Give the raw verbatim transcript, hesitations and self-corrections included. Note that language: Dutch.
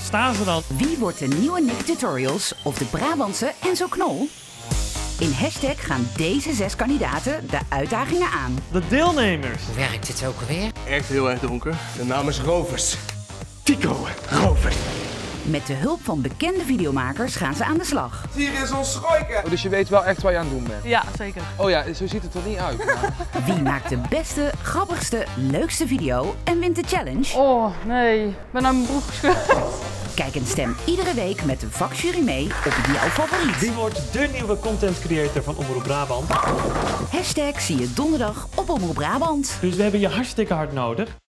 staan ze dan? Wie wordt de nieuwe Nick Tutorials of de Brabantse Enzo Knol? In Hashtag gaan deze zes kandidaten de uitdagingen aan. De deelnemers. Hoe werkt dit ook alweer? Echt heel erg donker. De naam is Rovers. Tico Rovers. Met de hulp van bekende videomakers gaan ze aan de slag. Hier is ons schooiken. Oh, dus je weet wel echt wat je aan het doen bent? Ja, zeker. Oh ja, zo ziet het er niet uit. Maar... Wie maakt de beste, grappigste, leukste video en wint de challenge? Oh, nee. Ik ben aan mijn broek gescheurd. Kijk en stem iedere week met de vakjury mee op jouw favoriet. Wie wordt de nieuwe content creator van Omroep Brabant? Hashtag zie je donderdag op Omroep Brabant. Dus we hebben je hartstikke hard nodig.